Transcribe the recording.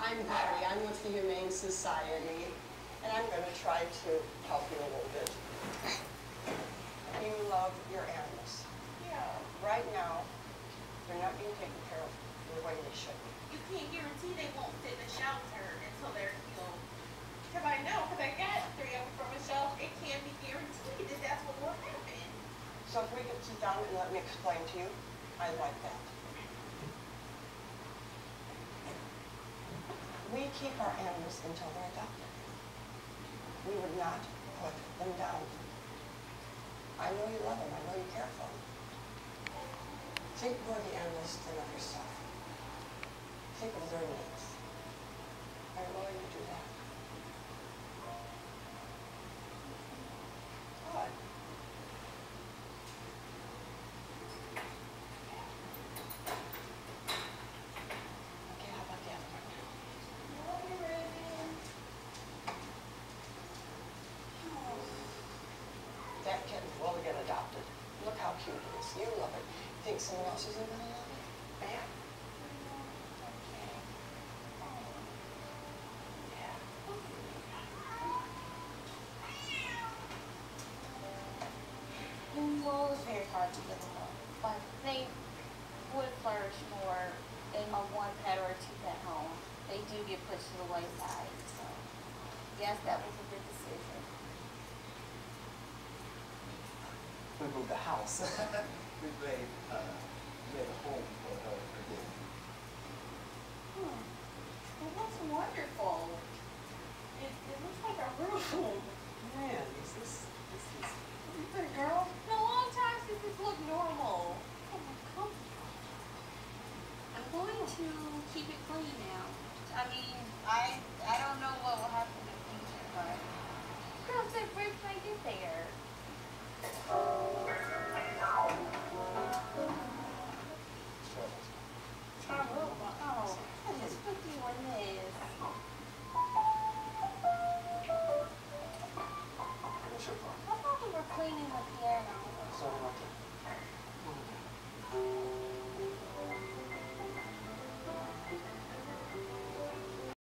I'm Betty. I'm with the Humane Society, and I'm going to try to help you a little bit. You love your animals. Yeah. Right now, they're not being taken care of the way they should be. You can't guarantee they won't sit in a shelter until they're healed. Because I know, because I got 3 of them from a shelter, it can't be guaranteed that that's what will happen. So if we could sit down and let me explain to you, I'd like that. We keep our animals until they're adopted. We would not put them down. I know you love them. I know you care for them. Think more of the animals than of yourself. Think of their needs. Are you willing to do that? Good. Okay, how about the other one now? That kitten will get adopted. Look how cute it is. You love it. Think someone else isn't going to love it? Bam. Well, it's very hard to give them up. But they would flourish more in a 1-pet or a 2-pet home. They do get pushed to the wayside. So, yes, that was a good decision. We moved the house. We made a home for her for good.